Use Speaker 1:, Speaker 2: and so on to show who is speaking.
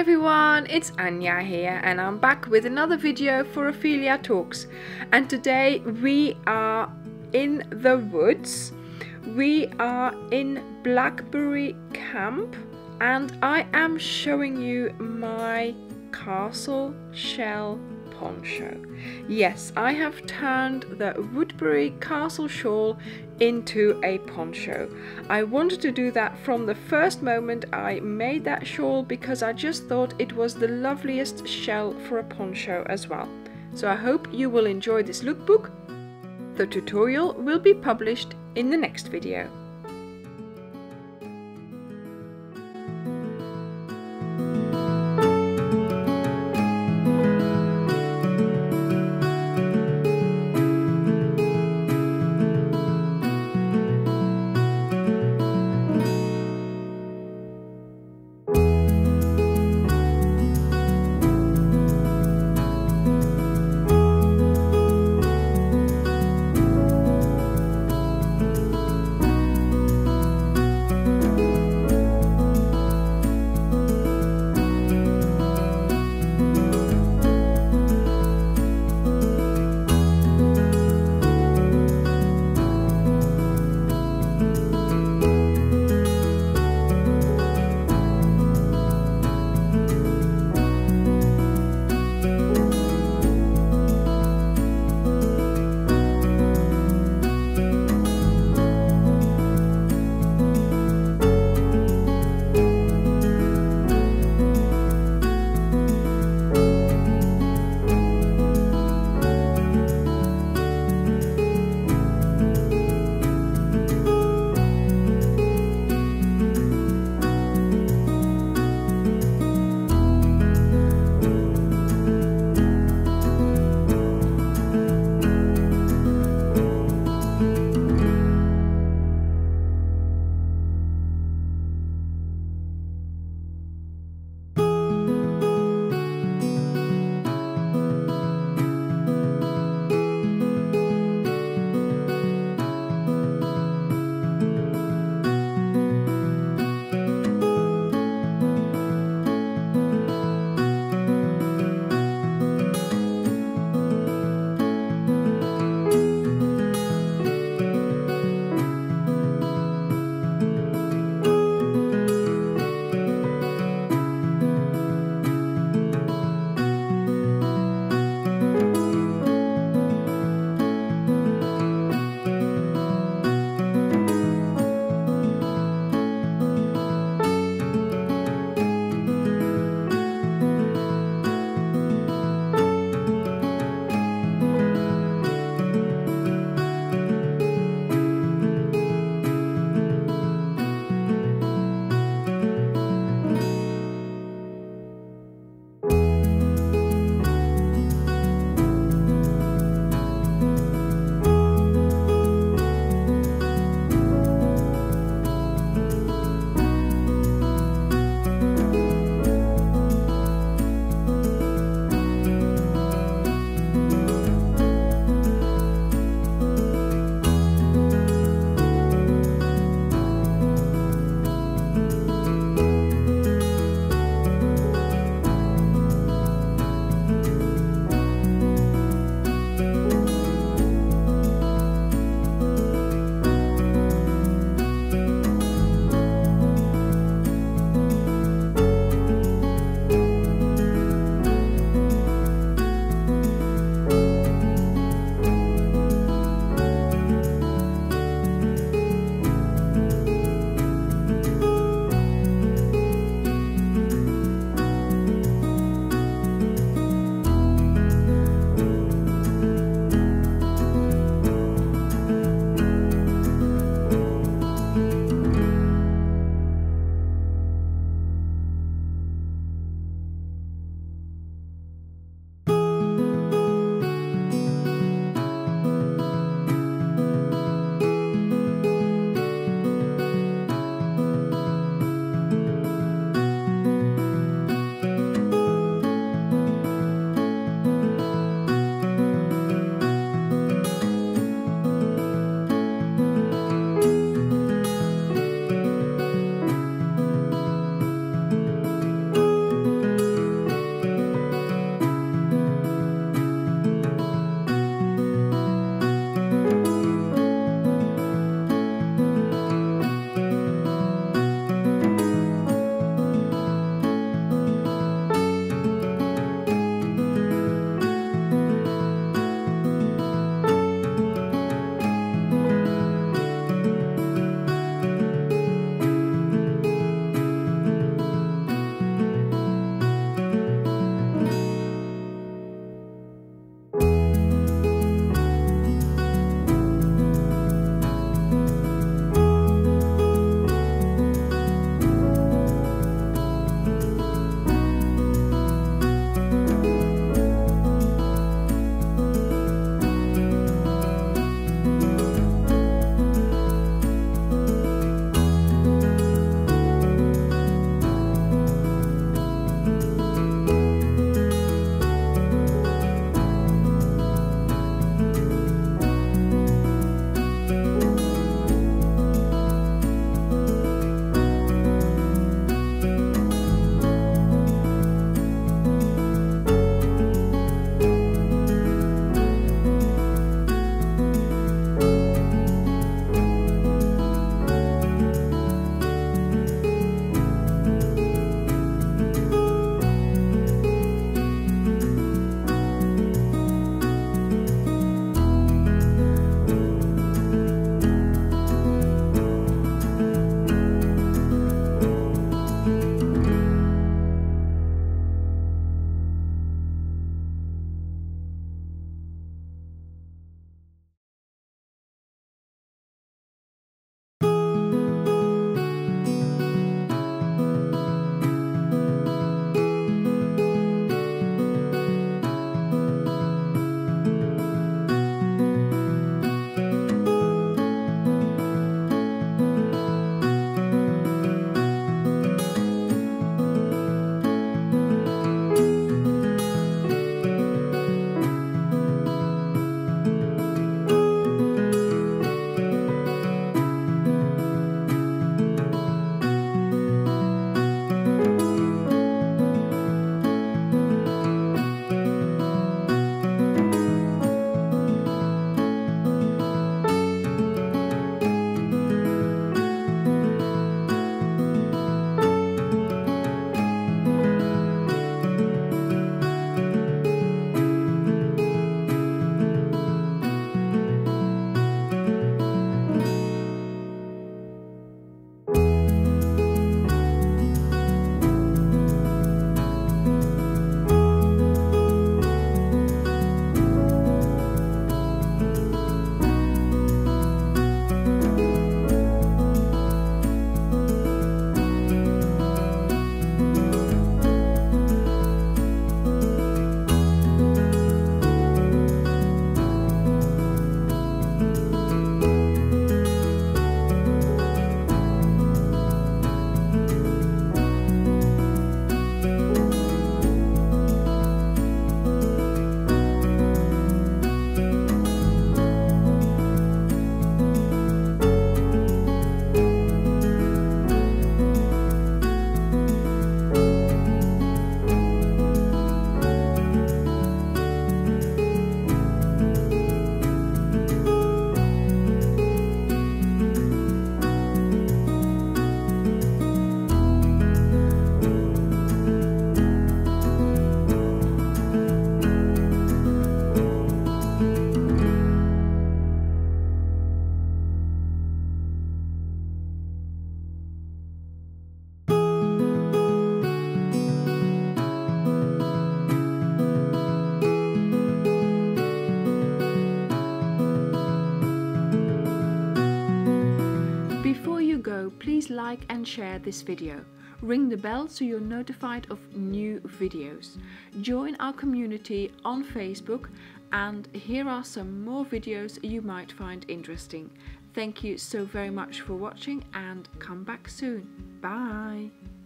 Speaker 1: everyone, it's Anja here and I'm back with another video for Ophelia Talks, and today we are in the woods. We are in Blackbury Camp and I am showing you my castle shell poncho. Yes, I have turned the Woodbury castle shawl into a poncho. I wanted to do that from the first moment I made that shawl because I just thought it was the loveliest shell for a poncho as well. So I hope you will enjoy this lookbook. The tutorial will be published in the next video. like and share this video. Ring the bell so you're notified of new videos. Join our community on Facebook, and here are some more videos you might find interesting. Thank you so very much for watching, and come back soon. Bye!